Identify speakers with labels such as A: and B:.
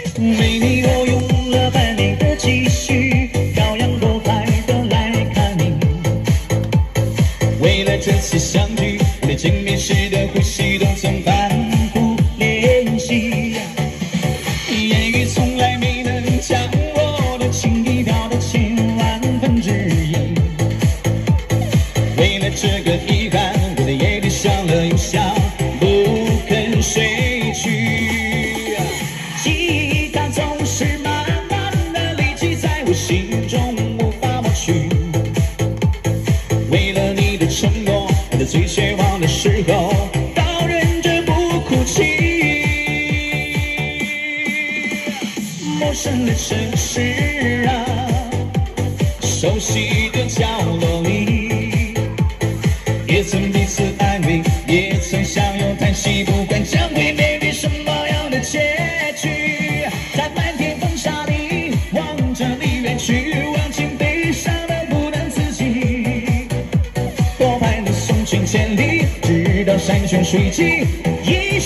A: 为你我用了半年的积蓄，漂洋过海的来看你。为了这次相聚，连见面时的呼吸都曾反复练习。言语从来没能将我的情意表达千万分之一。为了这个遗憾，我在夜里想了又想，不肯睡去。记忆它总是慢慢的累积在我心中，无法抹去。为了你的承诺，爱在最绝望的时候，都忍着不哭泣。陌生的城市啊，熟悉的角落里，也曾彼此安慰，也曾相拥叹息，不管将会面对什么样的结局。在漫天风沙里，望着你远去，往前悲伤的不能自己。多盼能送君千里，直到山穷水尽。